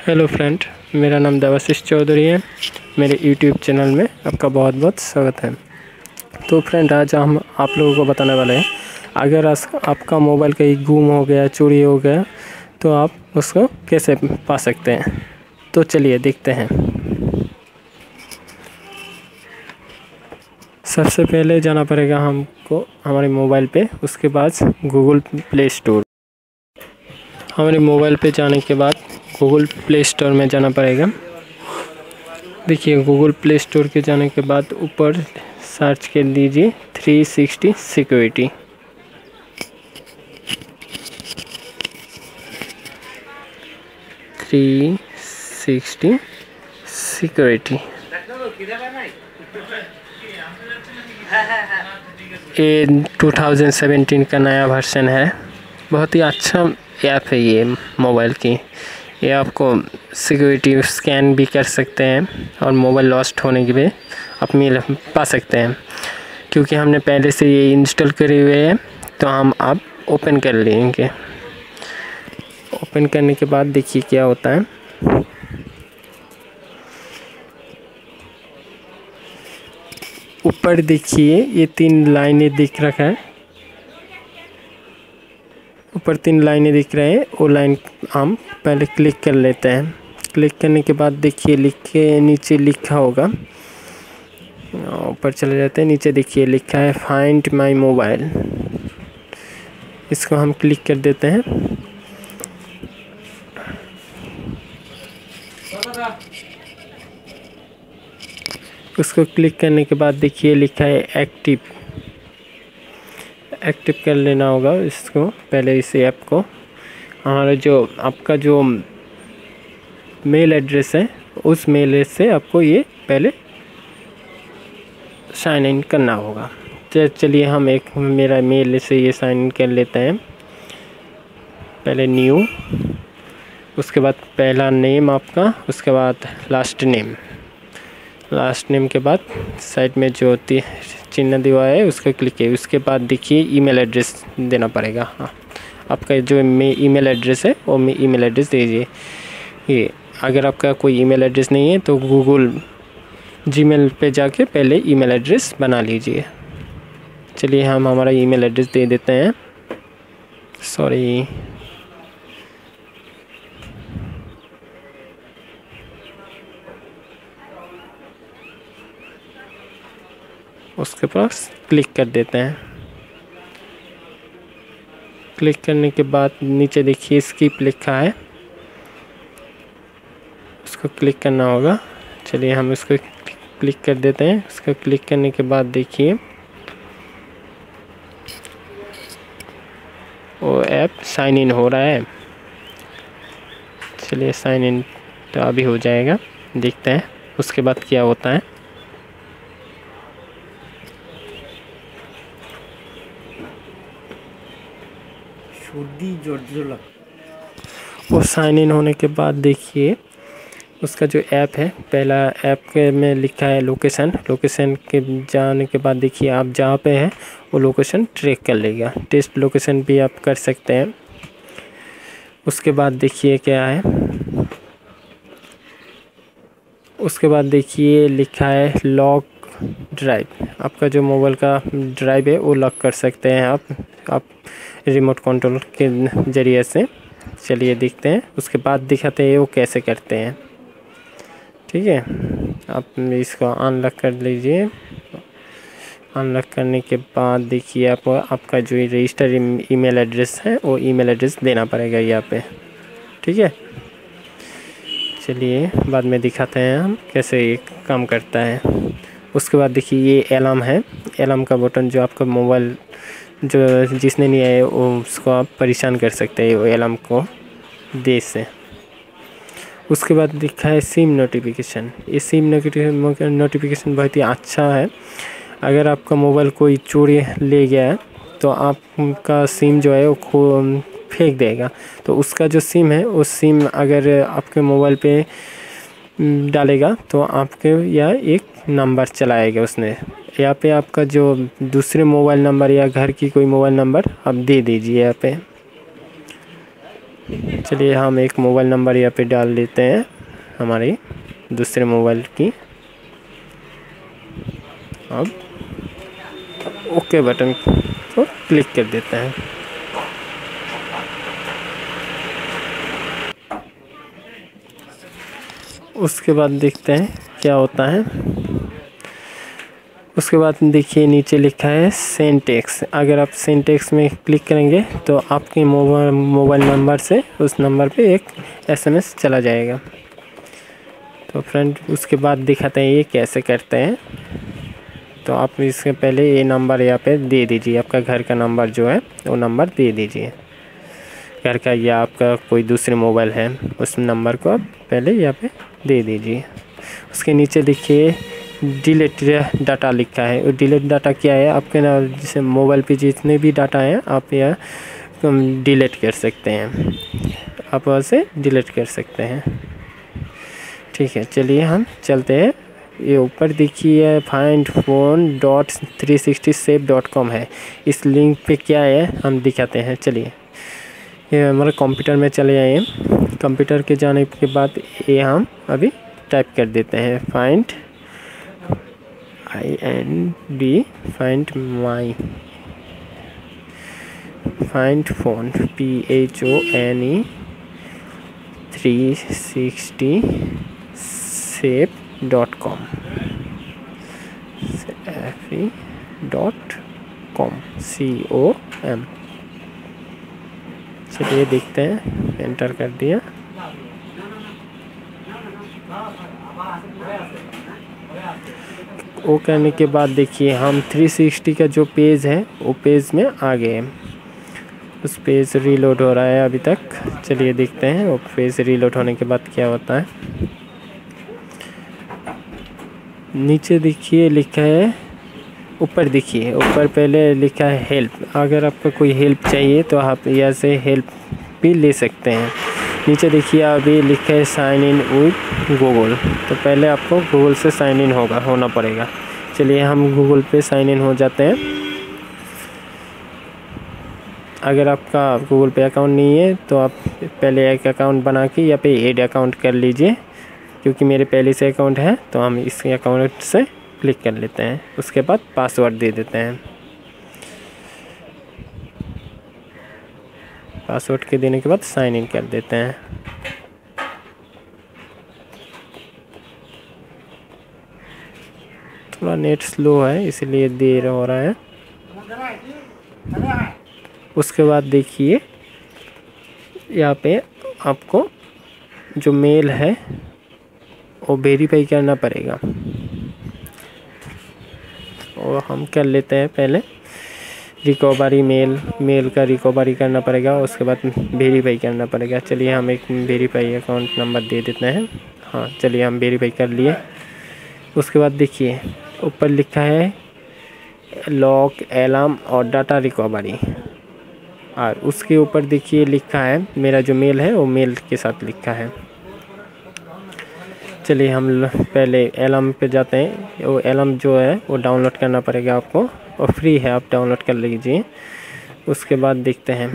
Hello friend, मेरा नाम देवाशीष चौधरी है। मेरे यूट्यूब चैनल में आपका बहुत बहुत स्वागत है। तो फ्रेंड, आज हम आप लोगों को बताने वाले हैं, अगर आपका मोबाइल कहीं गुम हो गया, चोरी हो गया, तो आप उसको कैसे पा सकते हैं। तो चलिए देखते हैं। सबसे पहले जाना पड़ेगा हमको हमारे मोबाइल पे, उसके बाद गूगल प्ले स्टोर। हमारे मोबाइल पे जाने के बाद गूगल प्ले स्टोर में जाना पड़ेगा। देखिए, गूगल प्ले स्टोर के जाने के बाद ऊपर सर्च कर दीजिए 360 सिक्योरिटी। ये 2017 का नया वर्जन है। बहुत ही अच्छा ऐप है ये मोबाइल की। ये आपको सिक्योरिटी स्कैन भी कर सकते हैं और मोबाइल लॉस्ट होने की भी आप मिल पा सकते हैं। क्योंकि हमने पहले से ये इंस्टॉल करे हुए हैं, तो हम अब ओपन कर लेंगे। ओपन करने के बाद देखिए क्या होता है। ऊपर देखिए ये 3 लाइनें दिख रखा है। ऊपर 3 लाइनें दिख रहे हैं, वो लाइन हम पहले क्लिक कर लेते हैं। क्लिक करने के बाद देखिए नीचे लिखा होगा, ऊपर चले जाते हैं। नीचे देखिए लिखा है फाइंड माय मोबाइल। इसको हम क्लिक कर देते हैं। उसको क्लिक करने के बाद देखिए लिखा है एक्टिव कर लेना होगा इसको पहले, इस ऐप को। हमारा जो आपका जो मेल एड्रेस है, उस मेल से आपको ये पहले साइन इन करना होगा। चलिए हम मेरा मेल से ये साइन इन कर लेते हैं। पहले न्यू, उसके बाद पहला नेम आपका, उसके बाद लास्ट नेम के बाद साइड में जो चिन्ह दिया है उसको क्लिक कीजिए। उसके बाद देखिए ईमेल एड्रेस देना पड़ेगा। हाँ, आपका जो ईमेल एड्रेस है वो ईमेल एड्रेस दीजिए। ये अगर आपका कोई ईमेल एड्रेस नहीं है तो गूगल जीमेल पे जाके पहले ईमेल एड्रेस बना लीजिए। चलिए हम हमारा ईमेल एड्रेस दे देते हैं। सॉरी, उसके पास क्लिक कर देते हैं। क्लिक करने के बाद नीचे देखिए स्किप लिखा है, उसको क्लिक करना होगा। चलिए हम इसको क्लिक कर देते हैं। उसको क्लिक करने के बाद देखिए वो ऐप साइन इन हो रहा है। चलिए साइन इन तो अभी हो जाएगा, देखते हैं उसके बाद क्या होता है। वो साइन इन होने के बाद देखिए उसका जो ऐप है, पहला ऐप के में लिखा है लोकेशन के जाने के बाद देखिए आप जहाँ पे हैं वो लोकेशन ट्रैक कर लेगा। टेस्ट लोकेशन भी आप कर सकते हैं। उसके बाद देखिए क्या है, उसके बाद देखिए लिखा है लॉक ड्राइव। आपका जो मोबाइल का ड्राइव है वो लॉक कर सकते हैं आप रिमोट कंट्रोल के ज़रिए से। चलिए देखते हैं, उसके बाद दिखाते हैं वो कैसे करते हैं। ठीक है, आप इसको अनलॉक कर लीजिए। अनलॉक करने के बाद देखिए आपका जो रजिस्टर ईमेल एड्रेस है वो ईमेल एड्रेस देना पड़ेगा यहाँ पे। ठीक है, चलिए बाद में दिखाते हैं हम कैसे ये काम करता है। उसके बाद देखिए ये अलार्म है, अलार्म का बटन जो आपका मोबाइल जो जिसने नहीं आया वो उसको आप परेशान कर सकते हैं वो अलार्म को दे से। उसके बाद लिखा है सिम नोटिफिकेशन। ये सिम नोटिफिकेशन बहुत ही अच्छा है। अगर आपका मोबाइल कोई चोरी ले गया है तो आपका सिम जो है वो फेंक देगा। तो उसका जो सिम है उस सिम अगर आपके मोबाइल पे डालेगा तो आपके यहाँ एक नंबर चलाएगा उसने। यहाँ पे आपका जो दूसरे मोबाइल नंबर या घर की कोई मोबाइल नंबर आप दे दीजिए यहाँ पे। चलिए हम एक मोबाइल नंबर यहाँ पे डाल देते हैं हमारे दूसरे मोबाइल की। अब ओके बटन को क्लिक कर देते हैं। उसके बाद देखते हैं क्या होता है। उसके बाद देखिए नीचे लिखा है सेंड टेक्स्ट। अगर आप सेंड टेक्स्ट में क्लिक करेंगे तो आपके मोबाइल नंबर से उस नंबर पे एक SMS चला जाएगा। तो फ्रेंड उसके बाद दिखाते हैं ये कैसे करते हैं। तो आप इसके पहले ये नंबर यहाँ पे दे दीजिए, आपका घर का नंबर जो है वो नंबर दे दीजिए घर का, या आपका कोई दूसरे मोबाइल है उस नंबर को आप पहले यहाँ पे दे दीजिए। उसके नीचे देखिए डिलीट डाटा लिखा है। वो डिलीट डाटा क्या है, आपके ना जैसे मोबाइल पे जितने भी डाटा हैं आप यहाँ डिलीट कर सकते हैं, आप वहाँ से डिलीट कर सकते हैं। ठीक है, चलिए हम चलते हैं। ये ऊपर देखिए findphone.360save.com है। इस लिंक पे क्या है हम दिखाते हैं। चलिए ये हमारे कंप्यूटर में चले आए। कंप्यूटर के जाने के बाद ये हम अभी टाइप कर देते हैं find find my find phone phone360save.com com चलिए देखते हैं, एंटर कर दिया। वो करने के बाद देखिए हम 360 का जो पेज है वो पेज में आ गए। उस पेज रीलोड हो रहा है अभी तक। चलिए देखते हैं वो पेज रीलोड होने के बाद क्या होता है। नीचे देखिए लिखा है, ऊपर देखिए ऊपर पहले लिखा है हेल्प। अगर आपको कोई हेल्प चाहिए तो आप यहाँ से हेल्प भी ले सकते हैं। नीचे देखिए अभी लिखा है साइन इन विद गूगल। तो पहले आपको गूगल से साइन इन होना पड़ेगा। चलिए हम गूगल पे साइन इन हो जाते हैं। अगर आपका गूगल पे अकाउंट नहीं है तो आप पहले एक अकाउंट बना के या पे ऐड अकाउंट कर लीजिए, क्योंकि मेरे पहले से अकाउंट है तो हम इस अकाउंट से क्लिक कर लेते हैं। उसके बाद पासवर्ड दे देते हैं। पासवर्ड के देने के बाद साइन इन कर देते हैं। थोड़ा नेट स्लो है इसलिए देर हो रहा है। उसके बाद देखिए यहाँ पे आपको जो मेल है वो वेरीफाई करना पड़ेगा, और हम कर लेते हैं। पहले रिकवरी मेल का रिकवरी करना पड़ेगा, उसके बाद वेरीफाई करना पड़ेगा। चलिए हम एक वेरीफाई अकाउंट नंबर दे देते हैं। हाँ चलिए हम वेरीफाई कर लिए। उसके बाद देखिए ऊपर लिखा है लॉक, अलार्म और डाटा रिकवरी, और उसके ऊपर देखिए लिखा है मेरा जो मेल है वो मेल के साथ लिखा है। चलिए हम पहले अलार्म पे जाते हैं। वो अलार्म जो है वो डाउनलोड करना पड़ेगा आपको, और फ्री है, आप डाउनलोड कर लीजिए। उसके बाद देखते हैं।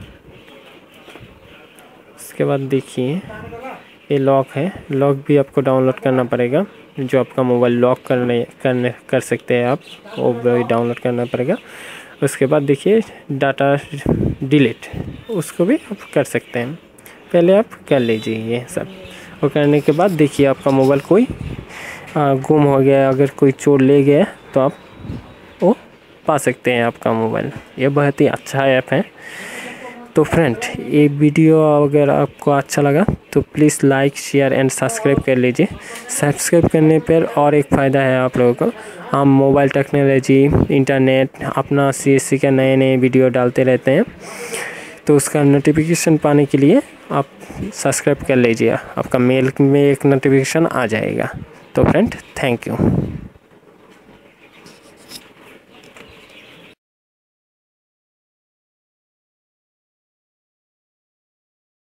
उसके बाद देखिए ये लॉक है, लॉक भी आपको डाउनलोड करना पड़ेगा। जो आपका मोबाइल लॉक कर सकते हैं आप, वो भी डाउनलोड करना पड़ेगा। उसके बाद देखिए डाटा डिलीट, उसको भी आप कर सकते हैं। पहले आप कर लीजिए ये सब। और करने के बाद देखिए आपका मोबाइल कोई गुम हो गया, अगर कोई चोर ले गया तो आप वो पा सकते हैं आपका मोबाइल। ये बहुत ही अच्छा ऐप है। तो फ्रेंड ये वीडियो अगर आपको अच्छा लगा तो please like, share and subscribe कर लीजिए। सब्सक्राइब करने पर और एक फ़ायदा है आप लोगों को, हम मोबाइल टेक्नोलॉजी, इंटरनेट, अपना CSC का नए वीडियो डालते रहते हैं, तो उसका नोटिफिकेशन पाने के लिए आप सब्सक्राइब कर लीजिए। आपका मेल में एक नोटिफिकेशन आ जाएगा। तो फ्रेंड थैंक यू।